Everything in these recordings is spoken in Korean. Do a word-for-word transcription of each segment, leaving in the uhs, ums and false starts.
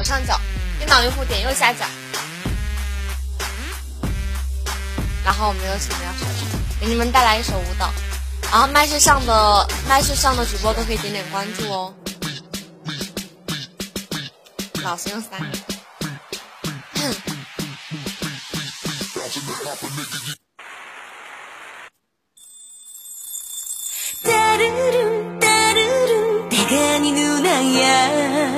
上角，电脑用户点右下角。然后我们有请苗手给你们带来一首舞蹈，然后麦序上的麦序上的主播都可以点点关注哦。老师用三个。 따르릉 따르릉 내가 네 누나야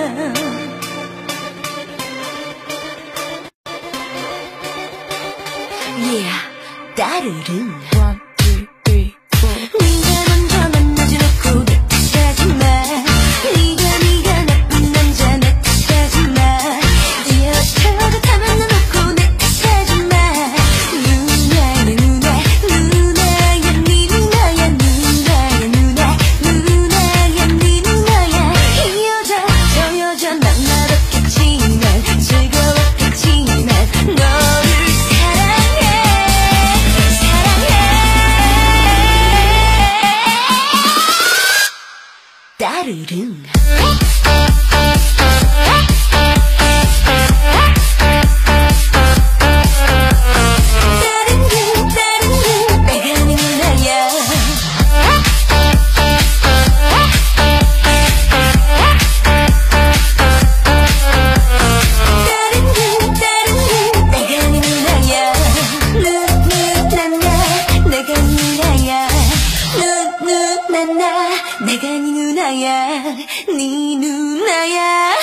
Yeah 따르릉 One, two, three, four 네가 먼저 만나지 놓고 내 탓하지 마 네가 네가 나쁜 남자 내 탓하지 마 이 여자가 다 만나놓고 내 탓하지 마 누나야 누나 누나야 네 누나야 누나야 누나 누나야 네 누나야 이 여자 저 여자 만나봤겠지만 즐거웠겠지만 너를 사랑해 따르릉 내가 네 누나야 네 누나야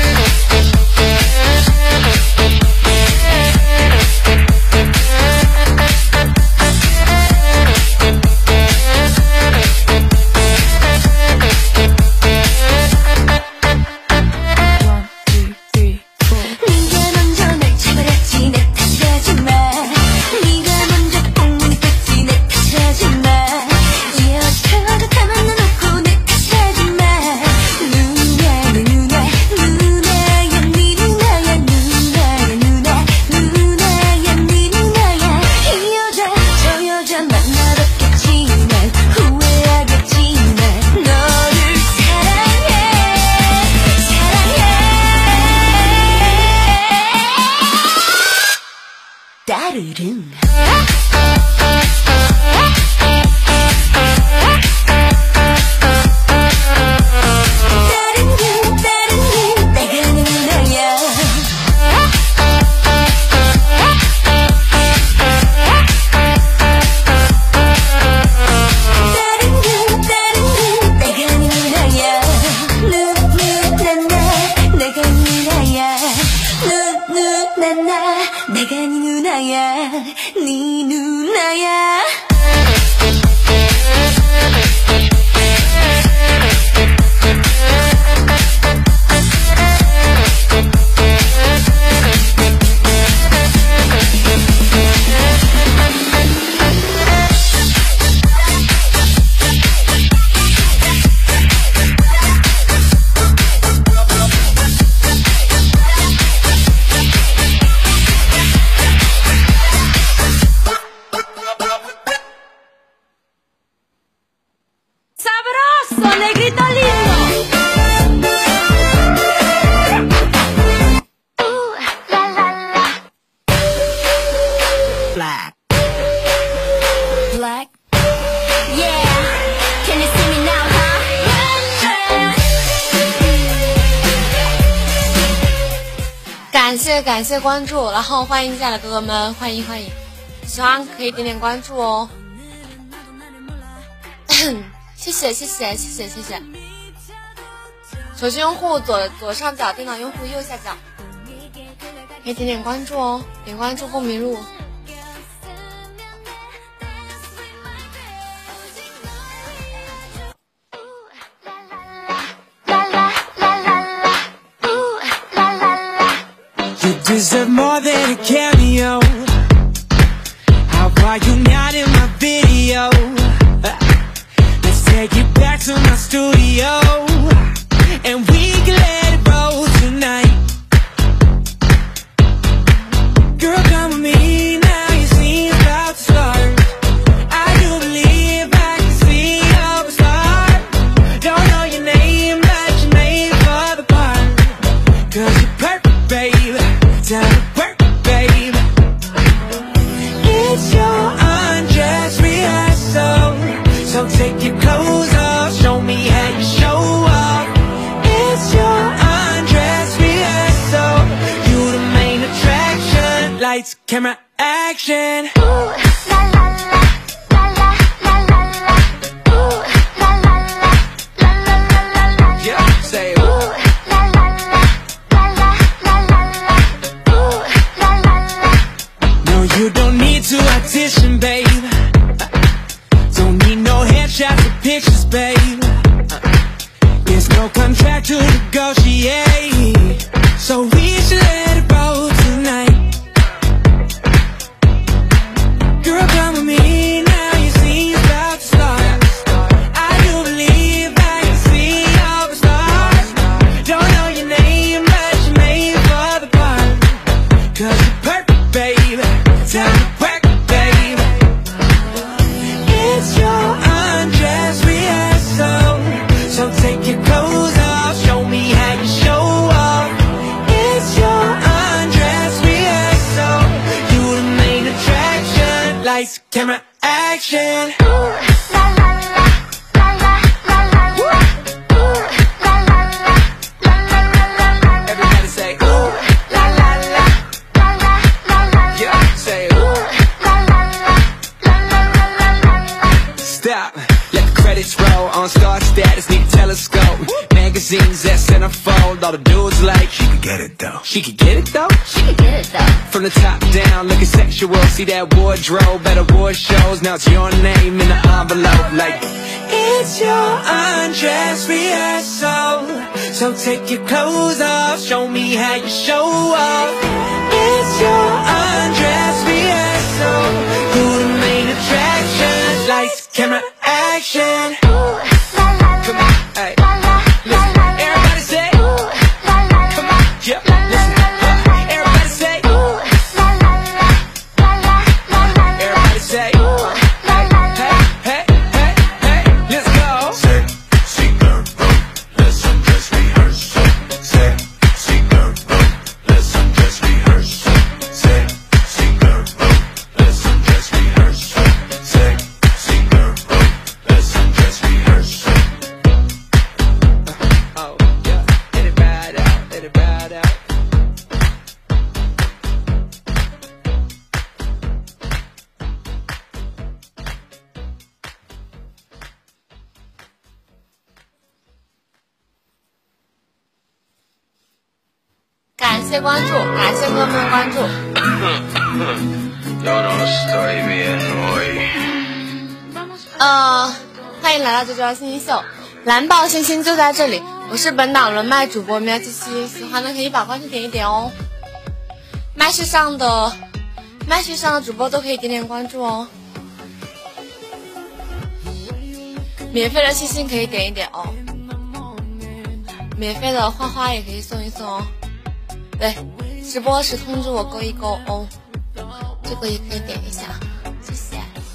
따르릉 내가 네 누나야 네 누나야 negrito lindo. Ooh, la la la. Black. Black. Yeah. Can you see me now, huh? 感谢感谢关注，然后欢迎进来的哥哥们，欢迎欢迎，喜欢可以点点关注哦。谢谢谢谢谢谢谢谢。手机用户左左上角，电脑用户右下角，可以点点关注哦，点关注不迷路。 You deserve more than a cameo. How are you not in my video? Take it back to my studio, and we can let it roll tonight. Girl, come with me now, you see it's about to start. I do believe I can see you're a star. Don't know your name, but you're made for the part. Cause you're perfect. babe. Time to work, babe. It's your undress rehearsal, so take your clothes off, show me how you show off. It's your undress rehearsal, you the main attraction. Lights, camera, action. Ooh, la la la, la la la la la. Ooh, la la la, la la la la la. Yeah, say ooh. Ooh, la la la, la la la la la. Ooh, la la la. No, you don't need to audition, babe. Don't need no headshots or pictures, babe. There's no contract to negotiate, so we should let it roll tonight. Girl, come with me, now your scene's about to start. I do believe I can see all the stars. Don't know your name, but you're made for the part. Cause you're perfect, babe. Time to work, babe. It's your undress rehearsal, so take your clothes off, show me how you show off. It's your undress rehearsal, you the main attraction. Lights, camera, action. Ooh, la la la, la la la la la. Ooh, la la la, la la la la la. Everybody say ooh, La la la, la la la la la. yeah, say ooh. La la la, la la la la la. Stop, let the credits roll. On star status, need a telescope. Magazines that centerfold, all the dudes like she could get it though. She could get it though. She can get it though. From the top down, looking sexual. See that wardrobe at award shows. Now it's your name in the envelope. Like it's your undress rehearsal, so take your clothes off, show me how you show off. It's your undress rehearsal, you the main attraction. Lights, camera, action. Ooh, la la Come la, on, hey, la la la listen. la. Everybody say, Ooh, la la come la, on, yeah, listen. Uh, everybody say, ooh, la la la, la la la la. everybody say, Ooh, la la la. hey, hey, hey, let's go. Sexy girl, let's undress rehearsal. Sexy girl, let's undress rehearsal. Sexy girl, let's undress rehearsal. Sexy girl, let's undress rehearsal. Oh, yeah, let it ride out, let it ride out. 感谢关注，感谢哥们关注。 Yo no estoy bien hoy. 呃，欢迎来到这周星星秀，蓝宝星星就在这里。我是本档轮麦主播喵七七，喜欢的可以把关注点一点哦。麦序上的麦序上的主播都可以点点关注哦。免费的星星可以点一点哦，免费的花花也可以送一送哦。对，直播时通知我勾一勾哦，这个也可以点一下，谢谢，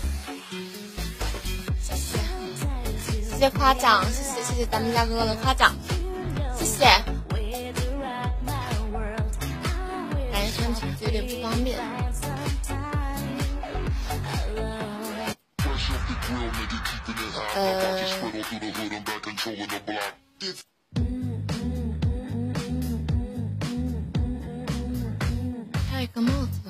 谢谢，谢谢夸奖，谢谢谢谢咱们家哥哥的夸奖，谢谢。感觉穿裙子有点不方便。呃。还有一个帽子。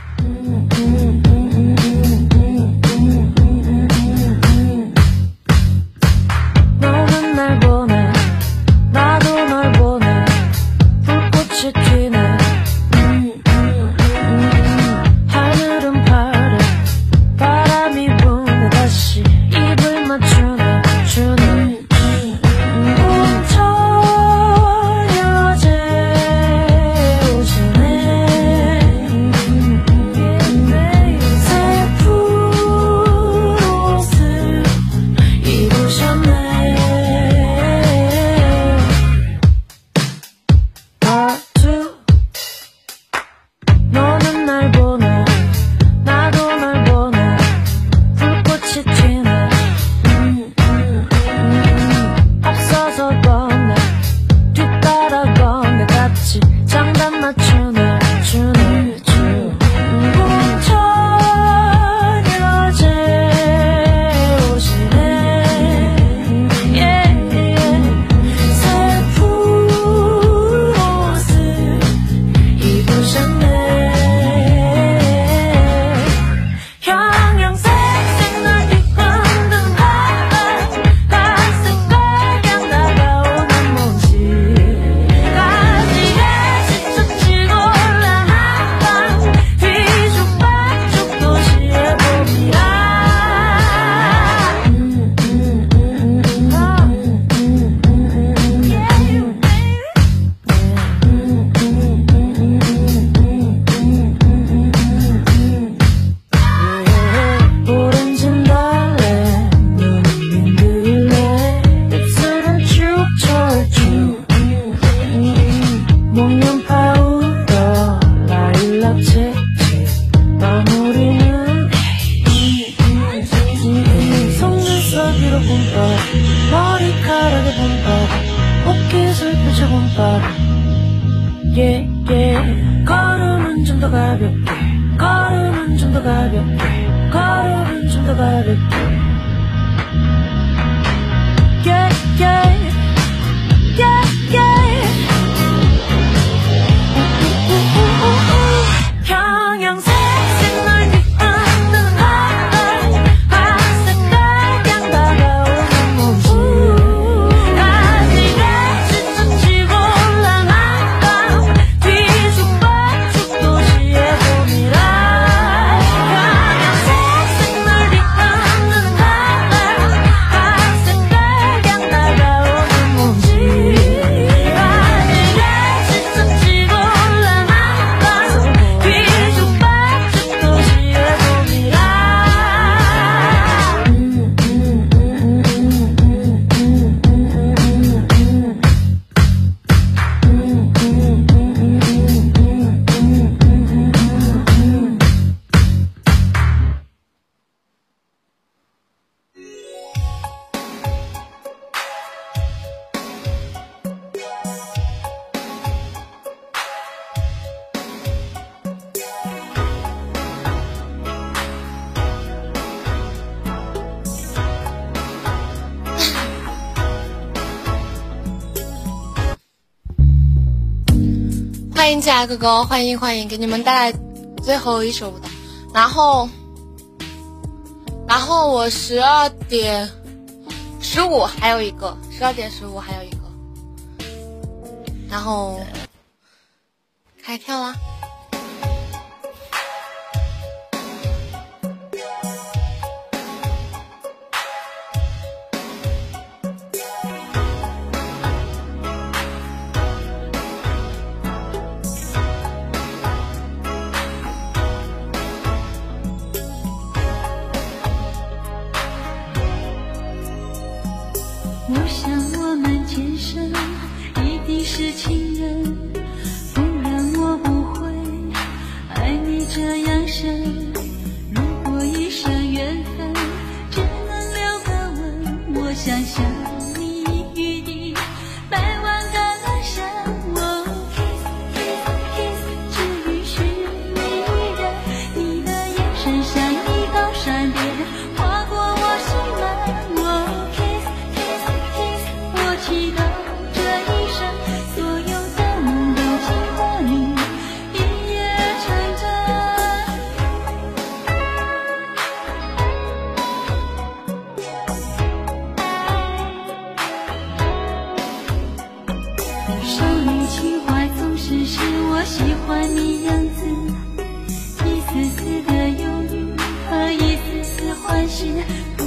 너는 날 보내 나도 널 보내 불꽃이 튀네 음, 음, 음. 하늘은 파래 바람이 부네 다시 입을 맞추네 주네 온천 여제 오시네 새푸른 옷을 입으셨네 Part two 안 맞추네 주는 저녁 재우시네 yeah, yeah. 슬픈 옷을 입으셨네 형형색색 널 뒤흔든 바람 가슴 갈량 다가오는 먼지 가지에 지쳐지고 올라나간 뒤죽박죽 도시의 봄이라 오렌진 달래 눈은 빈들레 입술은 축철쭉 목련 파우더 라일락 칙칙 마무리는 속눈썹 위로 봄바람 머리카락에 봄바람 옷깃을 펼쳐 봄바람 yeah, yeah. 걸음은 좀 더 가볍게 걸음은 좀 더 가볍게 걸음은 좀 더 가볍게 yeah, yeah. yeah, yeah. 형형색색 널 뒤흔든 바람 화색 갈량 다가오는 몸짓 가지에 지쳐지고 올라나간 뒤죽박죽 도시의 봄이라 형형색색 널 뒤흔든 바람 화색 갈량 다가오는 몸짓 가지에 지쳐지고 올라나간 뒤죽박죽 도시의 봄이라 欢迎进来哥哥，欢迎欢迎，给你们带来最后一首舞蹈。然后，然后我十二点十五还有一个，十二点十五还有一个，然后开跳啦。 我想我们前生一定是情人，不然我不会爱你这样深。如果一生缘分只能留个吻，我想象你与你百万个男生，我 kiss kiss kiss， 只允许你一人，你的眼神像一道闪电划过我心门，我 kiss kiss kiss， 我祈祷这一生所有的梦都经过你一夜成真。少女情怀总是是我喜欢你样子，一丝丝的忧郁和一丝丝欢喜。